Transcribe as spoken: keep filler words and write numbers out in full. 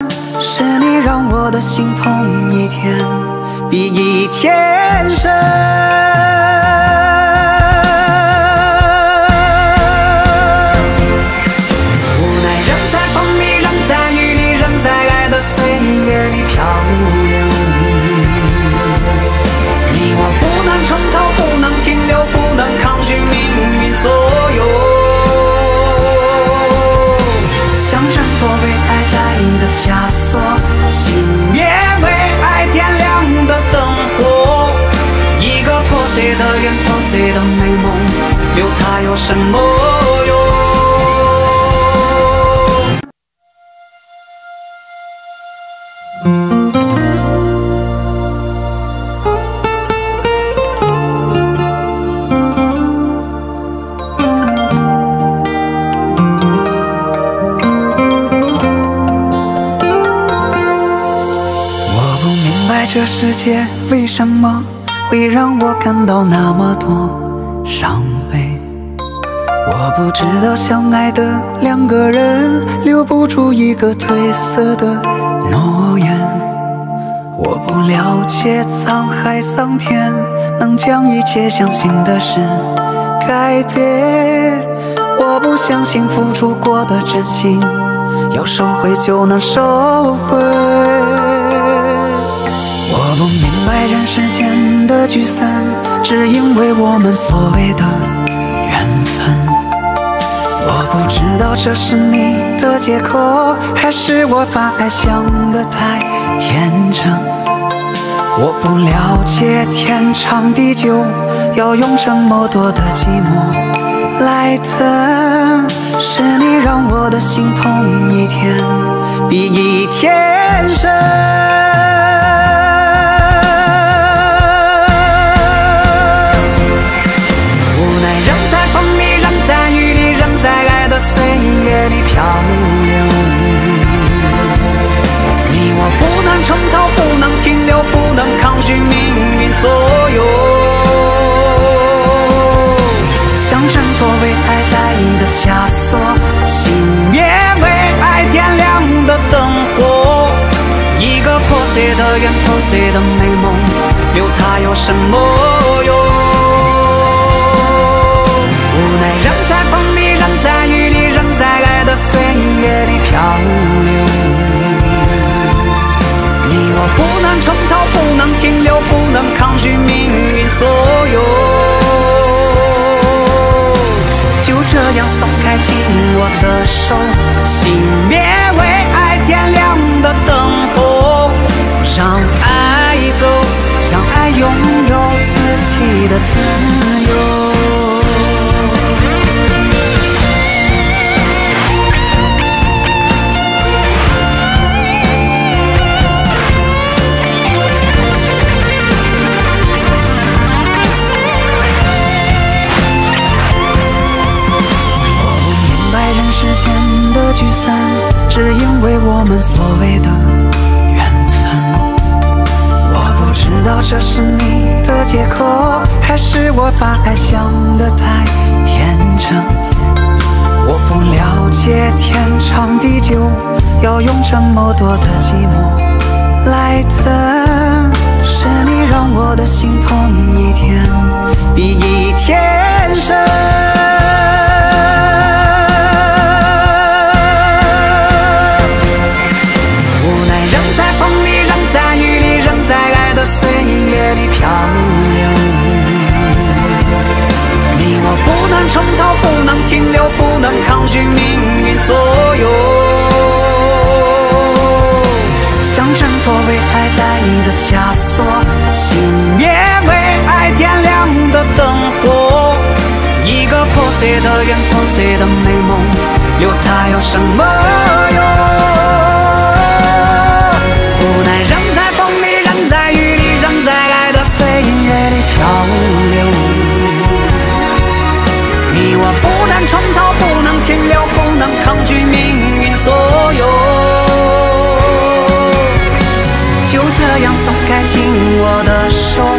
是你让我的心痛一天比一天深。无奈人在风里，人在雨里，人在爱的岁月里漂流。你我不能重头，不能停留，不能抗拒命运左右。像挣脱为爱带的枷锁，熄灭为爱点亮的灯火。一个破碎的缘，破碎的美梦，留它有什么用？这世界为什么会让我感到那么多伤悲？我不知道相爱的两个人留不住一个褪色的诺言。我不了解沧海桑田能将一切相信的事改变。我不相信付出过的真心要收回就能收回。我不明白人世间的聚散，只因为我们所谓的缘分。我不知道这是你的借口，还是我把爱想得太天真。我不了解天长地久，要用这么多的寂寞来等。是你让我的心痛一天比一天深。岁月里漂流，你我不能重头，不能停留，不能抗拒命运左右。像挣脱为爱带的枷锁，熄灭为爱点亮的灯火。一个破碎的缘，破碎的美梦，留它有什么用？无奈人在风里，人在雨里，人在爱的岁月里漂流。你我不能重头，不能停留，不能抗拒命运左右。就这样松开紧握的手，熄灭为爱点亮的灯火。让爱走，让爱拥有自己的自由。世间的聚散，只因为我们所谓的缘分。我不知道这是你的借口，还是我把爱想得太天真。我不了解天长地久，要用这么多的寂寞来等。是你让我的心痛一天比一天深。岁月里漂流，你我不能重头，不能停留，不能抗拒命运左右。像挣脱为爱带的枷锁，熄灭为爱点亮的灯火。一个破碎的缘，破碎的美梦，留它有什么用？无奈人在风里，人在雨里，人在爱的岁月里漂流。你我不能重头，不能停留，不能抗拒命运左右。就这样松开紧握的手，